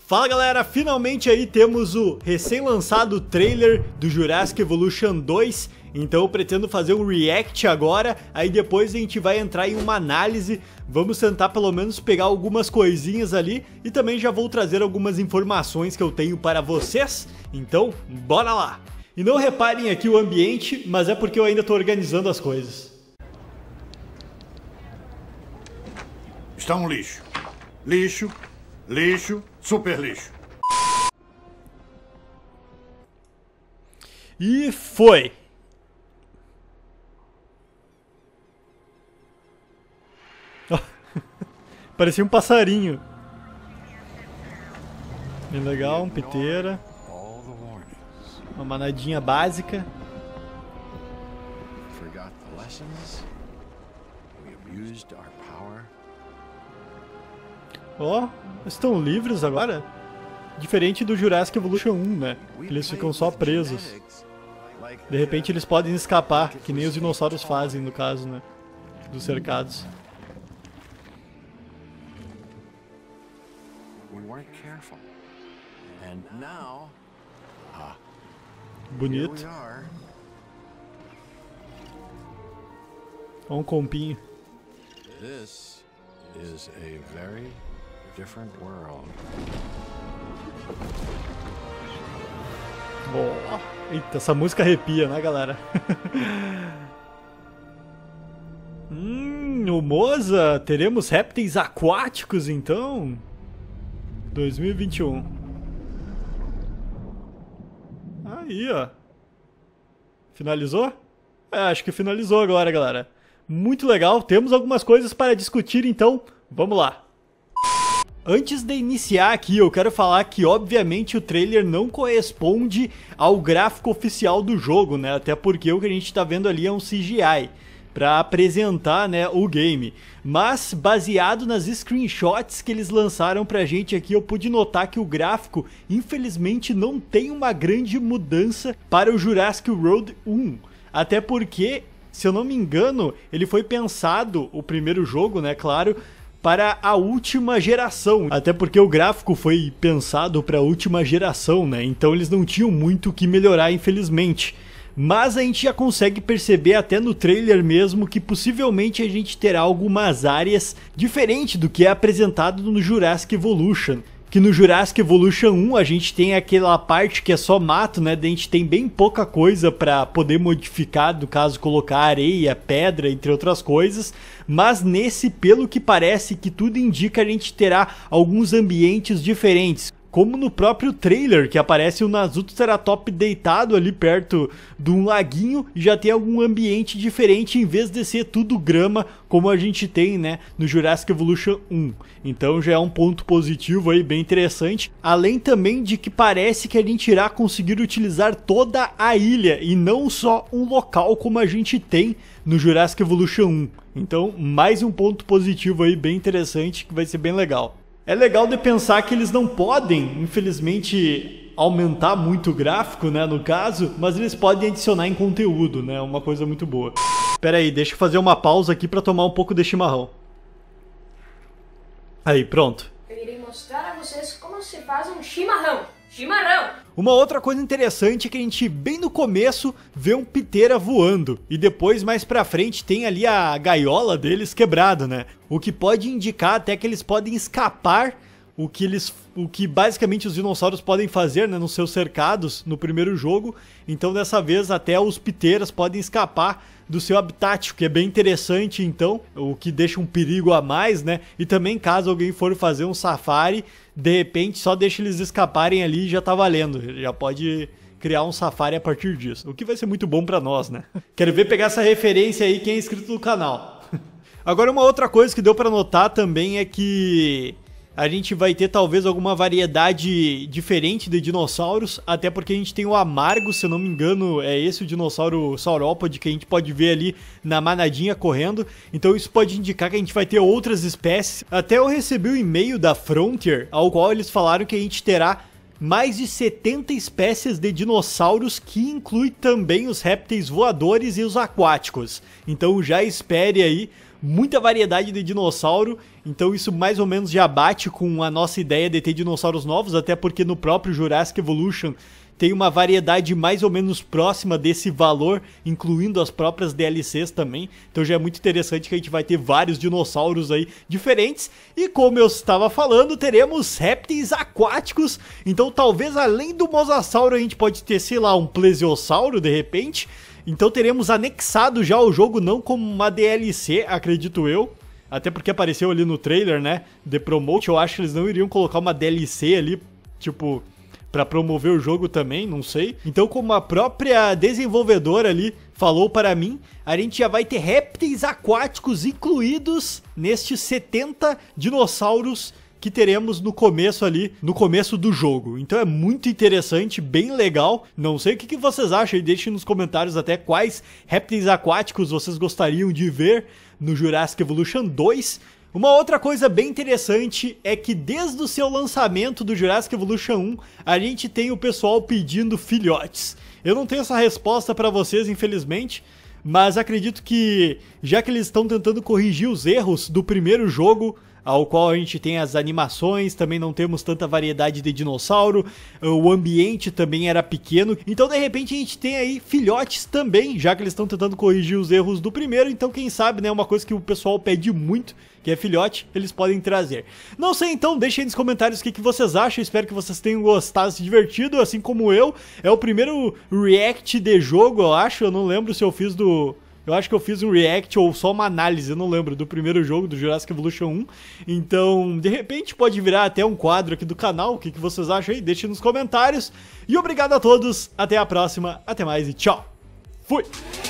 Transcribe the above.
Fala galera, finalmente aí temos o recém-lançado trailer do Jurassic Evolution 2. Então eu pretendo fazer um react agora, aí depois a gente vai entrar em uma análise. Vamos tentar pelo menos pegar algumas coisinhas ali e também já vou trazer algumas informações que eu tenho para vocês. Então, bora lá! E não reparem aqui o ambiente, mas é porque eu ainda estou organizando as coisas. Está um lixo. Lixo, lixo, super lixo. E foi! Parecia um passarinho. Bem legal, um piteira. Uma manadinha básica. Ó, estão livres agora? Diferente do Jurassic Evolution 1, né? Eles ficam só presos. De repente eles podem escapar, que nem os dinossauros fazem no caso, né? Dos cercados. Bonito. Olha um compinho. This is a very different world. Oh, eita, essa música arrepia, né, galera? O Moza, teremos répteis aquáticos então? 2021. Aí, ó. Finalizou? É, acho que finalizou agora, galera. Muito legal, temos algumas coisas para discutir, então vamos lá. Antes de iniciar aqui, eu quero falar que obviamente o trailer não corresponde ao gráfico oficial do jogo, né? Até porque o que a gente tá vendo ali é um CGI para apresentar, né, o game. Mas baseado nas screenshots que eles lançaram pra gente aqui, eu pude notar que o gráfico, infelizmente, não tem uma grande mudança para o Jurassic World 1. Até porque, se eu não me engano, ele foi pensado, o primeiro jogo, né, claro, para a última geração. Até porque o gráfico foi pensado para a última geração, né? Então eles não tinham muito o que melhorar, infelizmente. Mas a gente já consegue perceber até no trailer mesmo que possivelmente a gente terá algumas áreas diferentes do que é apresentado no Jurassic Evolution. Que no Jurassic Evolution 1 a gente tem aquela parte que é só mato, né? A gente tem bem pouca coisa para poder modificar, no caso colocar areia, pedra, entre outras coisas. Mas nesse, pelo que parece, que tudo indica, a gente terá alguns ambientes diferentes. Como no próprio trailer, que aparece o Nasutoceratops deitado ali perto de um laguinho e já tem algum ambiente diferente em vez de ser tudo grama como a gente tem, né, no Jurassic Evolution 1. Então já é um ponto positivo aí, bem interessante. Além também de que parece que a gente irá conseguir utilizar toda a ilha e não só um local como a gente tem no Jurassic Evolution 1. Então mais um ponto positivo aí, bem interessante, que vai ser bem legal. É legal de pensar que eles não podem, infelizmente, aumentar muito o gráfico, né, no caso, mas eles podem adicionar em conteúdo, né, uma coisa muito boa. Pera aí, deixa eu fazer uma pausa aqui para tomar um pouco de chimarrão. Aí, pronto. Eu irei mostrar a vocês como se faz um chimarrão. Chimarrão! Uma outra coisa interessante é que a gente, bem no começo, vê um piteira voando. E depois, mais pra frente, tem ali a gaiola deles quebrada, né? O que pode indicar até que eles podem escapar, o que basicamente os dinossauros podem fazer, né, nos seus cercados no primeiro jogo. Então dessa vez até os piteiras podem escapar do seu habitat, o que é bem interessante, então, o que deixa um perigo a mais, né? E também caso alguém for fazer um safari, de repente só deixa eles escaparem ali e já tá valendo, já pode criar um safari a partir disso, o que vai ser muito bom pra nós, né? Quero ver pegar essa referência aí quem é inscrito no canal. Agora uma outra coisa que deu pra notar também é que a gente vai ter talvez alguma variedade diferente de dinossauros, até porque a gente tem o Amargo, se eu não me engano, é esse o dinossauro saurópode que a gente pode ver ali na manadinha correndo, então isso pode indicar que a gente vai ter outras espécies. Até eu recebi um e-mail da Frontier, ao qual eles falaram que a gente terá mais de 70 espécies de dinossauros, que inclui também os répteis voadores e os aquáticos. Então já espere aí, muita variedade de dinossauro, então isso mais ou menos já bate com a nossa ideia de ter dinossauros novos, até porque no próprio Jurassic Evolution tem uma variedade mais ou menos próxima desse valor, incluindo as próprias DLCs também. Então já é muito interessante que a gente vai ter vários dinossauros aí diferentes. E como eu estava falando, teremos répteis aquáticos. Então talvez além do mosasauro a gente pode ter, sei lá, um plesiosauro de repente. Então teremos anexado já o jogo, não como uma DLC, acredito eu. Até porque apareceu ali no trailer, né, The Promote. Eu acho que eles não iriam colocar uma DLC ali, tipo, pra promover o jogo também, não sei. Então, como a própria desenvolvedora ali falou para mim, a gente já vai ter répteis aquáticos incluídos nestes 70 dinossauros que teremos no começo ali, no começo do jogo. Então é muito interessante, bem legal. Não sei o que vocês acham, deixem nos comentários até quais répteis aquáticos vocês gostariam de ver no Jurassic Evolution 2. Uma outra coisa bem interessante é que desde o seu lançamento do Jurassic Evolution 1, a gente tem o pessoal pedindo filhotes. Eu não tenho essa resposta pra vocês, infelizmente, mas acredito que, já que eles estão tentando corrigir os erros do primeiro jogo, ao qual a gente tem as animações, também não temos tanta variedade de dinossauro, o ambiente também era pequeno, então de repente a gente tem aí filhotes também, já que eles estão tentando corrigir os erros do primeiro, então quem sabe, né, uma coisa que o pessoal pede muito, que é filhote, eles podem trazer. Não sei, então, deixem aí nos comentários o que vocês acham, espero que vocês tenham gostado, se divertido, assim como eu. É o primeiro react de jogo, eu acho, eu não lembro se eu fiz do... Eu acho que eu fiz um react ou só uma análise, eu não lembro, do primeiro jogo, do Jurassic Evolution 1. Então, de repente, pode virar até um quadro aqui do canal. O que vocês acham aí? Deixem nos comentários. E obrigado a todos, até a próxima, até mais e tchau. Fui!